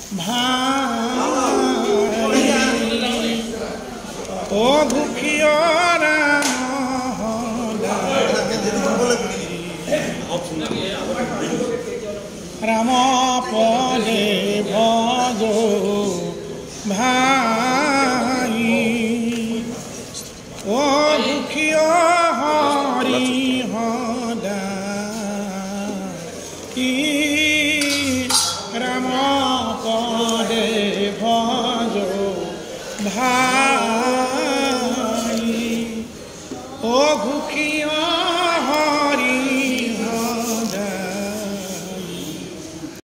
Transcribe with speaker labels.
Speaker 1: ভাই ও ভুখিয় রাম পদে ভজ ভাই ও ভুখিয় হরি হদাই রাম পদে ভজ ভাই